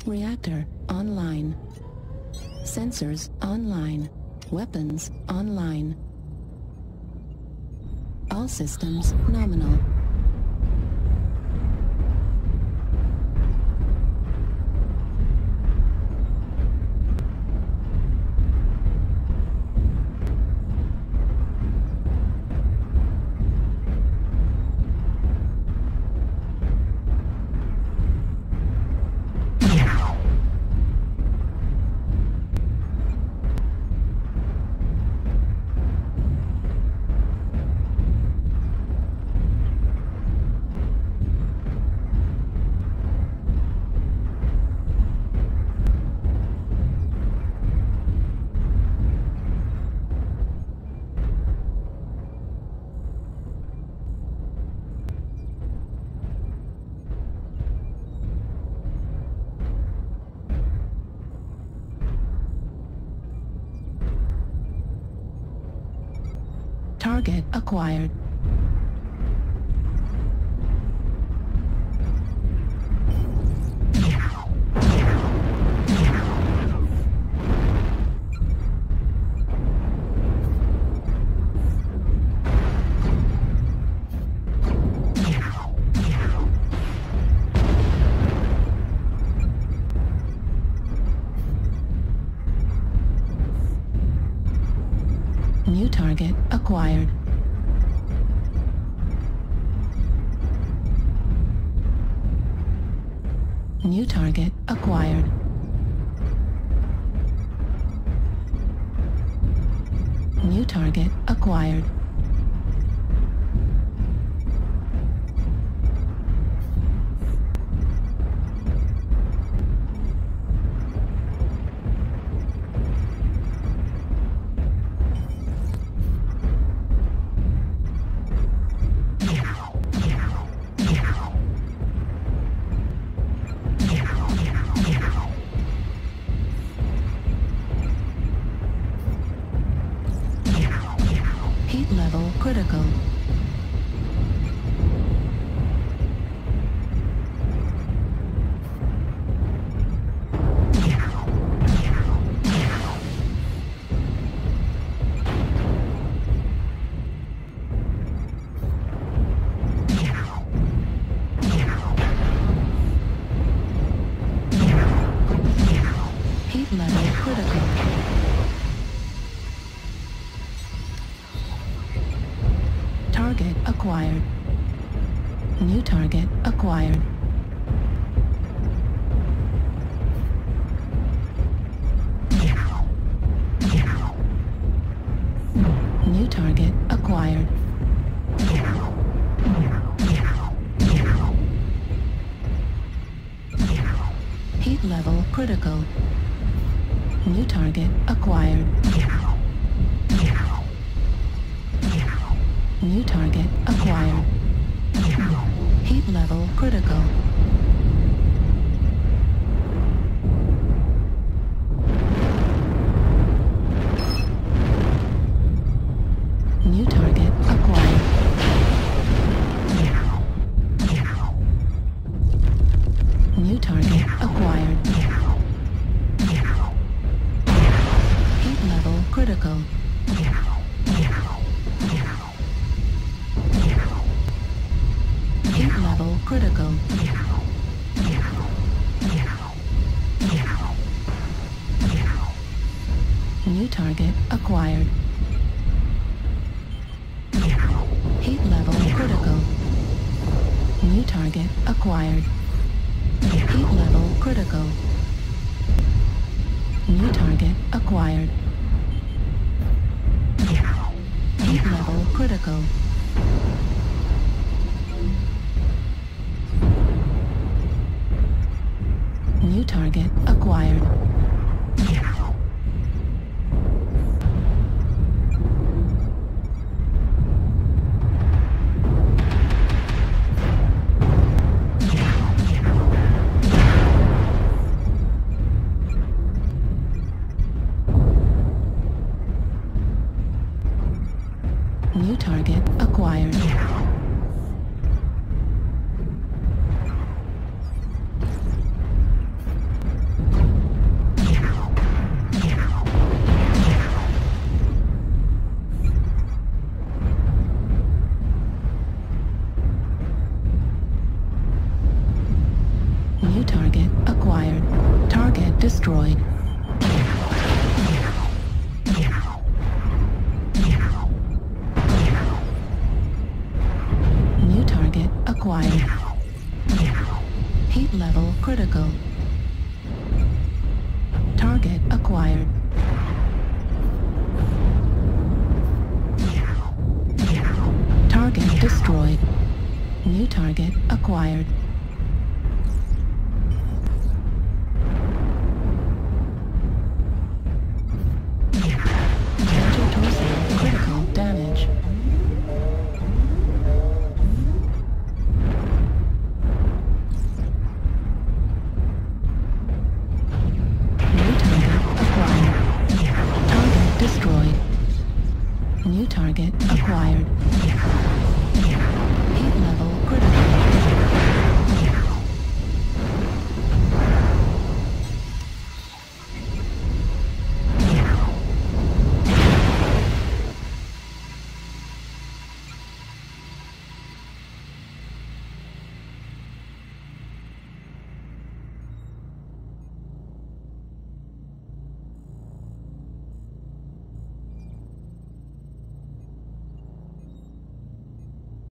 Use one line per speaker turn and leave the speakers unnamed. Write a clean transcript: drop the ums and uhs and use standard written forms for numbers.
Reactor online. Sensors online. Weapons online. All systems nominal. Target acquired. New target acquired. New target acquired. New target acquired. Heat level critical. Heat level critical. Target acquired. New target acquired. New target acquired. Heat level critical. New target acquired. New target acquired. Heat level critical. New target acquired. New target acquired. Heat level critical. Heat level critical. New target acquired. Heat level critical. New target acquired. Heat level critical. New target acquired. Heat level critical. New target acquired. New target acquired. destroyed. New target acquired. Heat level critical. Target acquired. Target destroyed. New target acquired. Ventral critical damage. New target acquired. Target destroyed. New target acquired.